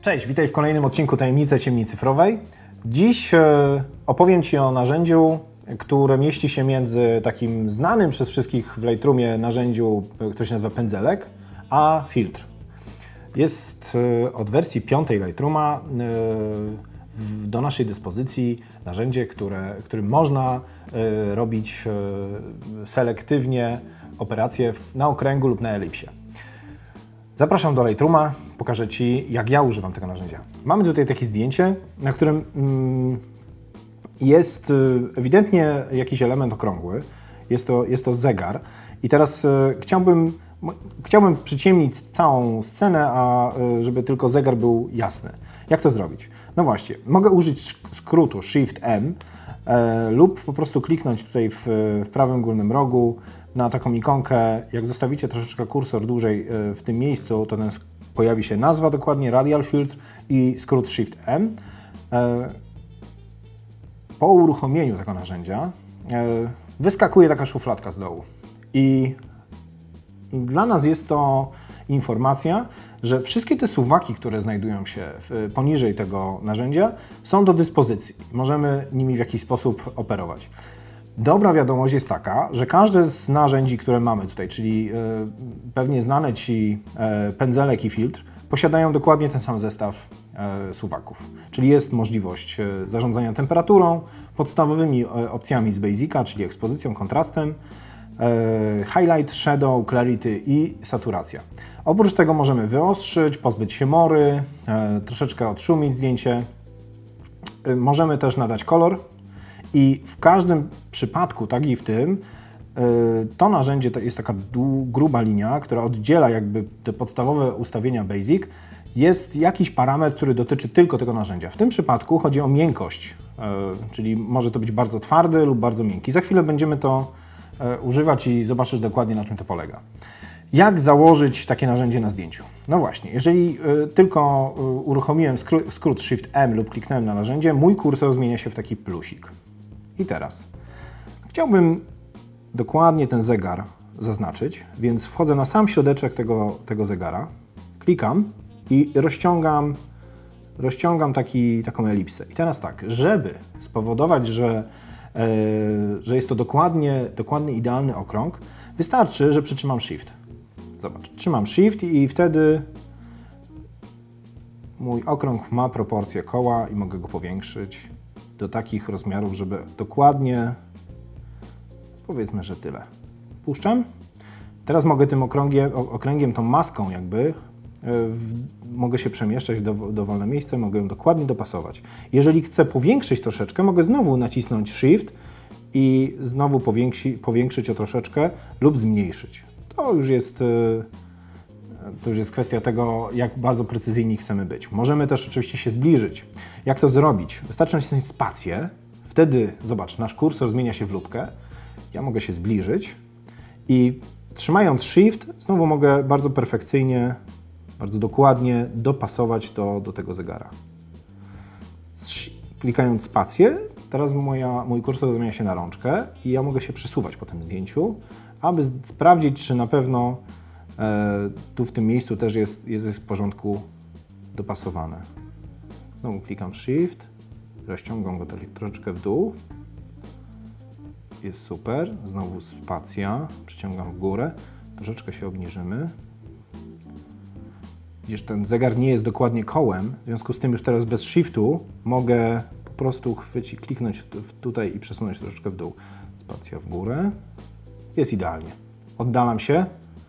Cześć, witaj w kolejnym odcinku Tajemnice Ciemni Cyfrowej. Dziś opowiem Ci o narzędziu, które mieści się między takim znanym przez wszystkich w Lightroomie narzędziu, które się nazywa pędzelek, a filtr. Jest od wersji 5 Lightrooma do naszej dyspozycji narzędzie, którym można robić selektywnie operacje na okręgu lub na elipsie. Zapraszam do Lightrooma, pokażę Ci, jak ja używam tego narzędzia. Mamy tutaj takie zdjęcie, na którym jest ewidentnie jakiś element okrągły. Jest to zegar. I teraz chciałbym przyciemnić całą scenę, a żeby tylko zegar był jasny. Jak to zrobić? No właśnie, mogę użyć skrótu Shift-M lub po prostu kliknąć tutaj w prawym górnym rogu na taką ikonkę. Jak zostawicie troszeczkę kursor dłużej w tym miejscu, to pojawi się nazwa dokładnie, Radial Filtr i skrót Shift-M. Po uruchomieniu tego narzędzia wyskakuje taka szufladka z dołu. I dla nas jest to informacja, że wszystkie te suwaki, które znajdują się poniżej tego narzędzia, są do dyspozycji. Możemy nimi w jakiś sposób operować. Dobra wiadomość jest taka, że każde z narzędzi, które mamy tutaj, czyli pewnie znane Ci pędzelek i filtr, posiadają dokładnie ten sam zestaw suwaków. Czyli jest możliwość zarządzania temperaturą, podstawowymi opcjami z Basica, czyli ekspozycją, kontrastem, highlight, shadow, clarity i saturacja. Oprócz tego możemy wyostrzyć, pozbyć się mory, troszeczkę odszumić zdjęcie. Możemy też nadać kolor i w każdym przypadku, tak i w tym, to narzędzie to jest taka gruba linia, która oddziela jakby te podstawowe ustawienia Basic. Jest jakiś parametr, który dotyczy tylko tego narzędzia. W tym przypadku chodzi o miękkość, czyli może to być bardzo twardy lub bardzo miękki. Za chwilę będziemy to używać i zobaczysz dokładnie, na czym to polega. Jak założyć takie narzędzie na zdjęciu? No właśnie, jeżeli tylko uruchomiłem skrót Shift-M lub kliknąłem na narzędzie, mój kursor zmienia się w taki plusik. I teraz chciałbym dokładnie ten zegar zaznaczyć, więc wchodzę na sam środeczek tego zegara, klikam i rozciągam taką elipsę. I teraz tak, żeby spowodować, że jest to dokładnie idealny okrąg, wystarczy, że przytrzymam Shift. Zobacz, trzymam Shift i wtedy mój okrąg ma proporcje koła i mogę go powiększyć do takich rozmiarów, żeby dokładnie, powiedzmy, że tyle. Puszczam. Teraz mogę tym okręgiem, tą maską jakby, mogę się przemieszczać w dowolne miejsce, mogę ją dokładnie dopasować. Jeżeli chcę powiększyć troszeczkę, mogę znowu nacisnąć Shift i znowu powiększyć o troszeczkę lub zmniejszyć. To już jest kwestia tego, jak bardzo precyzyjni chcemy być. Możemy też oczywiście się zbliżyć. Jak to zrobić? Wystarczy nacisnąć spację, wtedy, zobacz, nasz kursor zmienia się w lupkę. Ja mogę się zbliżyć i trzymając Shift, znowu mogę bardzo perfekcyjnie, bardzo dokładnie dopasować to do tego zegara. Klikając spację, teraz mój kursor zmienia się na rączkę i ja mogę się przesuwać po tym zdjęciu, aby sprawdzić, czy na pewno tu w tym miejscu też jest w porządku dopasowane. Znowu klikam Shift, rozciągam go troszeczkę w dół. Jest super. Znowu spacja, przyciągam w górę, troszeczkę się obniżymy. Widzisz, ten zegar nie jest dokładnie kołem, w związku z tym już teraz bez Shiftu mogę po prostu kliknąć tutaj i przesunąć troszeczkę w dół. Spacja w górę. Jest idealnie. Oddalam się.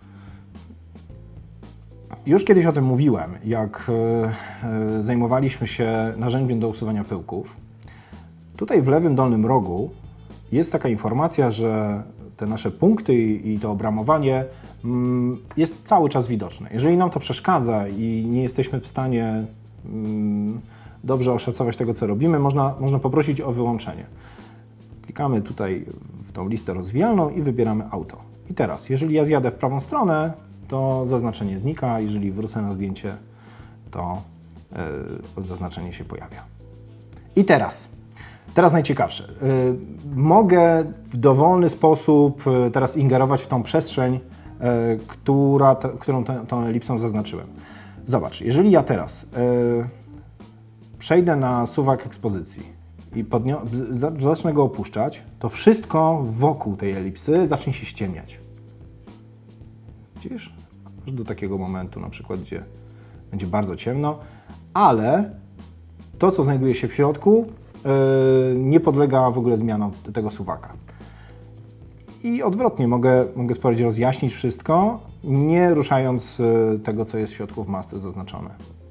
Już kiedyś o tym mówiłem, jak zajmowaliśmy się narzędziem do usuwania pyłków. Tutaj w lewym dolnym rogu jest taka informacja, że te nasze punkty i to obramowanie jest cały czas widoczne. Jeżeli nam to przeszkadza i nie jesteśmy w stanie dobrze oszacować tego, co robimy, można poprosić o wyłączenie. Klikamy tutaj w tą listę rozwijalną i wybieramy auto. I teraz, jeżeli ja zjadę w prawą stronę, to zaznaczenie znika, jeżeli wrócę na zdjęcie, to zaznaczenie się pojawia. I teraz najciekawsze. Mogę w dowolny sposób teraz ingerować w tą przestrzeń, którą tą elipsą zaznaczyłem. Zobacz, jeżeli ja teraz przejdę na suwak ekspozycji i zacznę go opuszczać, to wszystko wokół tej elipsy zacznie się ściemniać. Widzisz? Aż do takiego momentu na przykład, gdzie będzie bardzo ciemno, ale to, co znajduje się w środku, nie podlega w ogóle zmianom tego suwaka. I odwrotnie, mogę spróbować rozjaśnić wszystko, nie ruszając tego, co jest w środku w masce zaznaczone.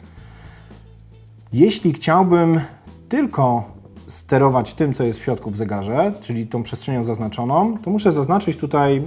Jeśli chciałbym tylko sterować tym, co jest w środku w zegarze, czyli tą przestrzenią zaznaczoną, to muszę zaznaczyć tutaj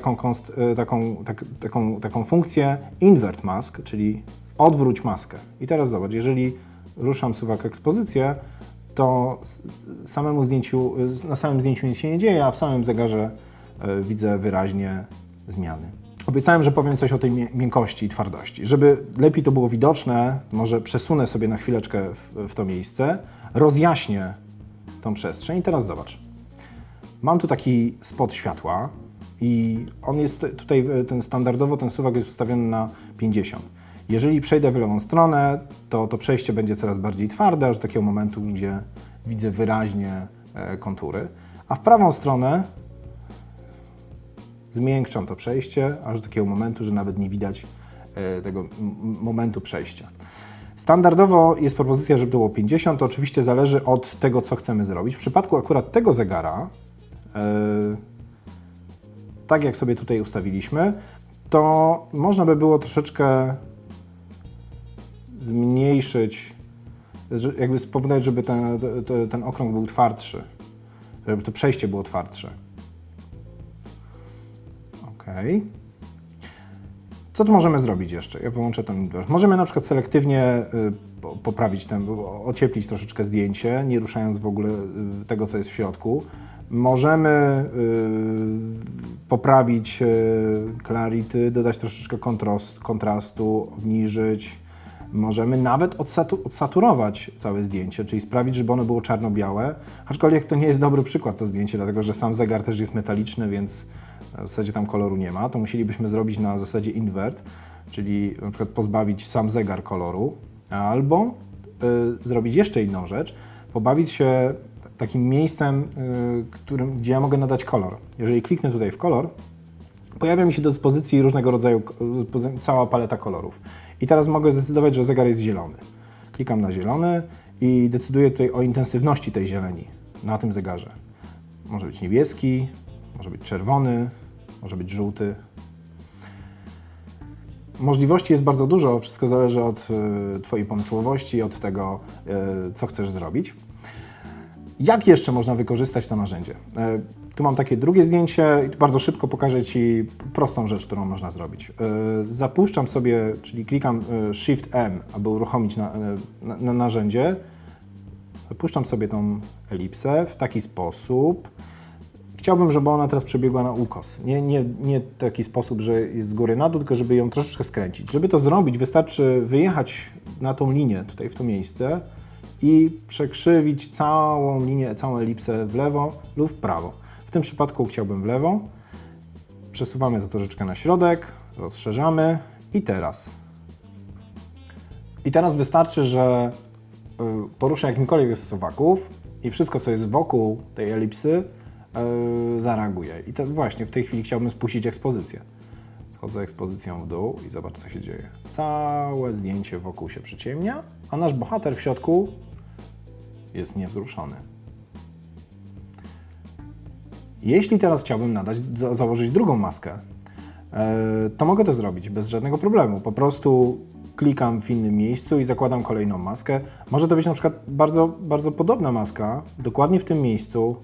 taką funkcję Invert Mask, czyli odwróć maskę. I teraz zobacz, jeżeli ruszam suwak ekspozycję, to na samym zdjęciu nic się nie dzieje, a w samym zegarze widzę wyraźnie zmiany. Obiecałem, że powiem coś o tej miękkości i twardości. Żeby lepiej to było widoczne, może przesunę sobie na chwileczkę w to miejsce, rozjaśnię tą przestrzeń i teraz zobacz. Mam tu taki spot światła i on jest tutaj, standardowo ten suwak jest ustawiony na 50. Jeżeli przejdę w lewą stronę, to przejście będzie coraz bardziej twarde, aż do takiego momentu, gdzie widzę wyraźnie kontury, a w prawą stronę zmiękczam to przejście, aż do takiego momentu, że nawet nie widać tego momentu przejścia. Standardowo jest propozycja, żeby to było 50, to oczywiście zależy od tego, co chcemy zrobić. W przypadku akurat tego zegara, tak jak sobie tutaj ustawiliśmy, to można by było troszeczkę zmniejszyć, jakby spowodować, żeby ten okrąg był twardszy, żeby to przejście było twardsze. OK. Co tu możemy zrobić jeszcze? Ja wyłączę ten invert. Możemy na przykład selektywnie poprawić ocieplić troszeczkę zdjęcie, nie ruszając w ogóle tego, co jest w środku. Możemy poprawić clarity, dodać troszeczkę kontrastu, obniżyć. Możemy nawet odsaturować całe zdjęcie, czyli sprawić, żeby ono było czarno-białe, aczkolwiek to nie jest dobry przykład to zdjęcie, dlatego że sam zegar też jest metaliczny, więc w zasadzie tam koloru nie ma. To musielibyśmy zrobić na zasadzie invert, czyli na przykład pozbawić sam zegar koloru, albo zrobić jeszcze inną rzecz, pobawić się takim miejscem, gdzie ja mogę nadać kolor. Jeżeli kliknę tutaj w kolor, pojawia mi się do dyspozycji różnego rodzaju, cała paleta kolorów. I teraz mogę zdecydować, że zegar jest zielony. Klikam na zielony i decyduję tutaj o intensywności tej zieleni na tym zegarze. Może być niebieski, może być czerwony, może być żółty. Możliwości jest bardzo dużo, wszystko zależy od Twojej pomysłowości, od tego, co chcesz zrobić. Jak jeszcze można wykorzystać to narzędzie? Tu mam takie drugie zdjęcie i bardzo szybko pokażę Ci prostą rzecz, którą można zrobić. Zapuszczam sobie, czyli klikam Shift-M, aby uruchomić narzędzie. Zapuszczam sobie tą elipsę w taki sposób. Chciałbym, żeby ona teraz przebiegła na ukos. Nie taki sposób, że jest z góry na dół, tylko żeby ją troszeczkę skręcić. Żeby to zrobić, wystarczy wyjechać na tą linię, tutaj w to miejsce i przekrzywić całą linię, całą elipsę w lewo lub w prawo. W tym przypadku chciałbym w lewo. Przesuwamy to troszeczkę na środek, rozszerzamy i teraz. I teraz wystarczy, że poruszę jakimkolwiek z suwaków i wszystko, co jest wokół tej elipsy, zareaguje. I to właśnie w tej chwili chciałbym spuścić ekspozycję. Schodzę ekspozycją w dół i zobacz, co się dzieje. Całe zdjęcie wokół się przyciemnia, a nasz bohater w środku jest niewzruszony. Jeśli teraz chciałbym założyć drugą maskę, to mogę to zrobić bez żadnego problemu. Po prostu klikam w innym miejscu i zakładam kolejną maskę. Może to być na przykład bardzo, bardzo podobna maska, dokładnie w tym miejscu,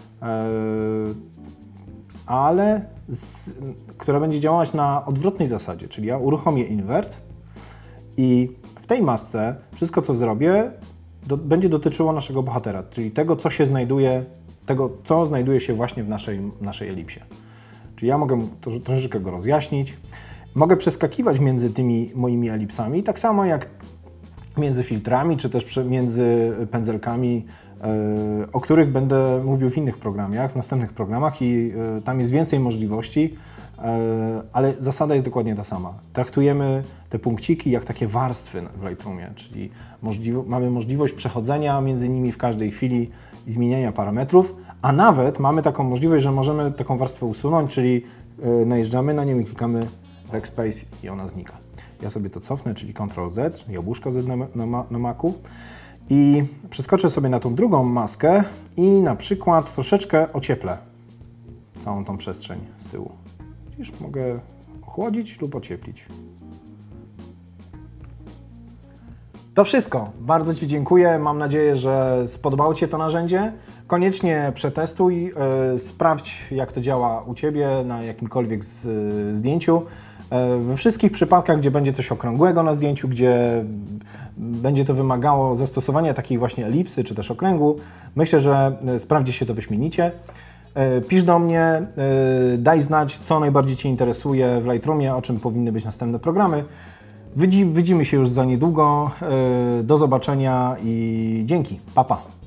ale która będzie działać na odwrotnej zasadzie, czyli ja uruchomię invert i w tej masce wszystko, co zrobię, będzie dotyczyło naszego bohatera, czyli tego, co się znajduje, tego, co znajduje się właśnie w naszej elipsie. Czyli ja mogę troszeczkę go rozjaśnić, mogę przeskakiwać między tymi moimi elipsami, tak samo jak między filtrami, czy też między pędzelkami, o których będę mówił w innych programach, w następnych programach i tam jest więcej możliwości, ale zasada jest dokładnie ta sama. Traktujemy te punkciki jak takie warstwy w Lightroomie, czyli mamy możliwość przechodzenia między nimi w każdej chwili i zmieniania parametrów, a nawet mamy taką możliwość, że możemy taką warstwę usunąć, czyli najeżdżamy na nią i klikamy Backspace i ona znika. Ja sobie to cofnę, czyli Ctrl-Z, jabłuszko Z na Macu i przeskoczę sobie na tą drugą maskę i na przykład troszeczkę ocieplę całą tą przestrzeń z tyłu. Już mogę ochłodzić lub ocieplić. To wszystko. Bardzo Ci dziękuję. Mam nadzieję, że spodobało Ci się to narzędzie. Koniecznie przetestuj, sprawdź, jak to działa u Ciebie na jakimkolwiek zdjęciu. We wszystkich przypadkach, gdzie będzie coś okrągłego na zdjęciu, gdzie będzie to wymagało zastosowania takiej właśnie elipsy czy też okręgu, myślę, że sprawdzi się to wyśmienicie. Pisz do mnie, daj znać, co najbardziej Cię interesuje w Lightroomie, o czym powinny być następne programy. Widzimy się już za niedługo. Do zobaczenia i dzięki. Pa, pa.